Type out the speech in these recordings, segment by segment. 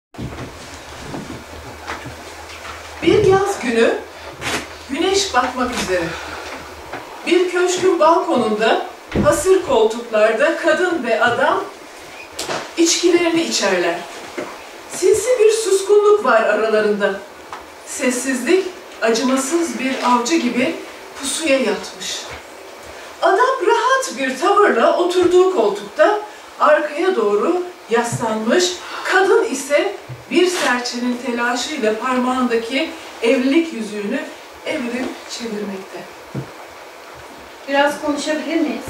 Bir yaz günü, güneş batmak üzere. Bir köşkün balkonunda, hasır koltuklarda kadın ve adam içkilerini içerler. Sinsi bir suskunluk var aralarında. Sessizlik, acımasız bir avcı gibi pusuya yatmış. Adam rahat bir tavırla oturduğu koltukta arkaya doğru yaslanmış, kadın ise bir serçenin telaşıyla parmağındaki evlilik yüzüğünü evirip çevirmekte. Biraz konuşabilir miyiz?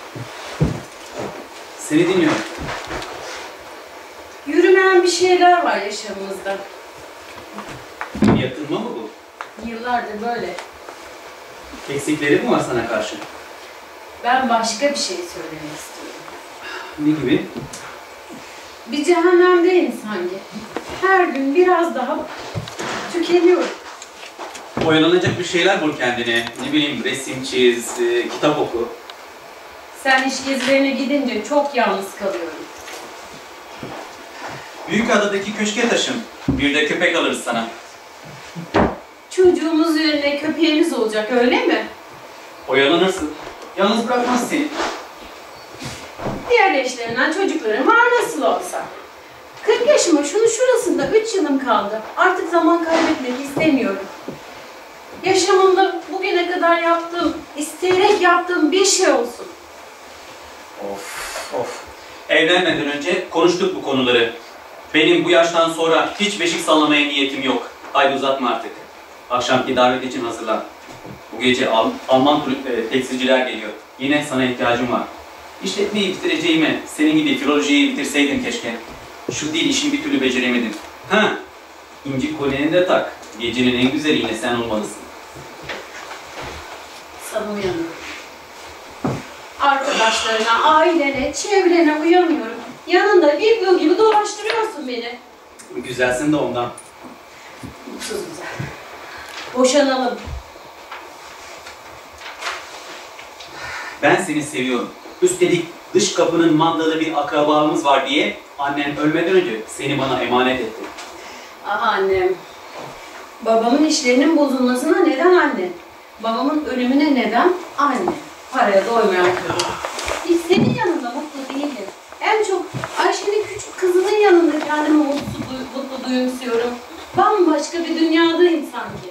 Seni dinliyorum. Yürümeyen bir şeyler var yaşamımızda. Yakınma mı bu? Yıllardır böyle. Eksikleri mi var sana karşı? Ben başka bir şey söylemek istiyorum. Ne gibi? Bir cehennemdeyim sanki. Her gün biraz daha tükeniyorum. Oyalanacak bir şeyler bul kendine. Ne bileyim, resim çiz, kitap oku. Sen iş gezilerine gidince çok yalnız kalıyorum. Büyükada'daki köşke taşın. Bir de köpek alırız sana. Çocuğumuz yerine köpeğimiz olacak, öyle mi? Oyalanırsın. Yalnız bırakmaz seni. Diğer eşlerinden çocuklarım var nasıl olsa. 40 yaşıma şunun şurasında 3 yılım kaldı. Artık zaman kaybetmek istemiyorum. Yaşamımda bugüne kadar yaptığım, isteyerek yaptığım bir şey olsun. Of. Evlenmeden önce konuştuk bu konuları. Benim bu yaştan sonra hiç beşik sallamaya niyetim yok. Haydi uzatma artık. Akşamki davet için hazırlan. Bu gece Alman tekstilciler geliyor. Yine sana ihtiyacım var. İşletmeyi bitireceğime senin gibi filolojiyi bitirseydim keşke. Şu dil işini bir türlü beceremedim. İnci kolyeni de tak. Gecenin en güzeli yine sen olmalısın. Sana uyanıyorum. Arkadaşlarına, ailene, çevrene uyanıyorum. Yanında biblo gibi dolaştırıyorsun beni. Güzelsin de ondan. Mutsuz güzel. Boşanalım. Ben seni seviyorum. Üstelik dış kapının mandalı bir akrabamız var diye annen ölmeden önce seni bana emanet etti. Ah annem. Babamın işlerinin bozulmasına neden anne? Babamın ölümüne neden anne? Paraya doymayan kadın. Hiç senin yanında mutlu değilim. En çok Ayşe'nin küçük kızının yanında kendimi mutlu duyumsuyorum. Bambaşka bir dünyadayım sanki.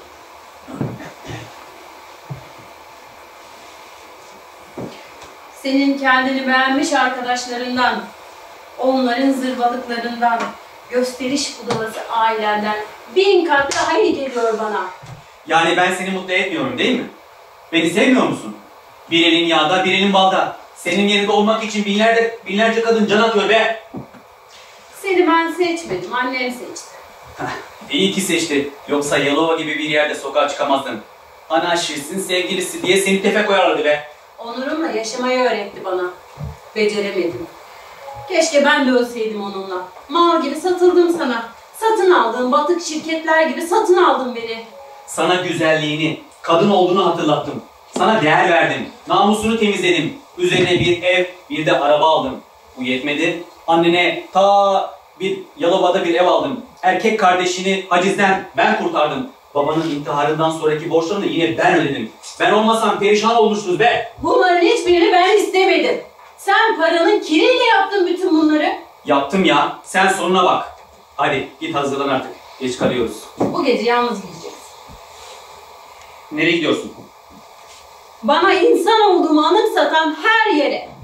Senin kendini beğenmiş arkadaşlarından, onların zırvalıklarından, gösteriş budalası ailenden 1000 kat daha iyi geliyor bana. Yani ben seni mutlu etmiyorum değil mi? Beni sevmiyor musun? Bir elin yağda, bir elin balda. Senin yerinde olmak için binlerce kadın can atıyor be. Seni ben seçmedim, annem seçti. İyi ki seçti. Yoksa Yalova gibi bir yerde sokağa çıkamazdın. Anarşistsin sevgilisi diye seni tefe koyarlardı be. Onurumla yaşamayı öğretti bana. Beceremedim. Keşke ben de ölseydim onunla. Mal gibi satıldım sana. Satın aldığın batık şirketler gibi satın aldın beni. Sana güzelliğini, kadın olduğunu hatırlattım. Sana değer verdim. Namusunu temizledim. Üzerine bir ev, bir de araba aldım. Bu yetmedi. Annene bir Yalova'da bir ev aldım. Erkek kardeşini hacizden ben kurtardım. Babanın intiharından sonraki borçlarını yine ben ödedim. Ben olmasam perişan olmuştunuz be. Bunların hiçbirini ben istemedim. Sen paranın kiriyle yaptın bütün bunları. Yaptım ya. Sen sonuna bak. Hadi git hazırlan artık. Geç kalıyoruz. Bu gece yalnız gideceksin. Nereye gidiyorsun? Bana insan olduğumu anımsatan her yere.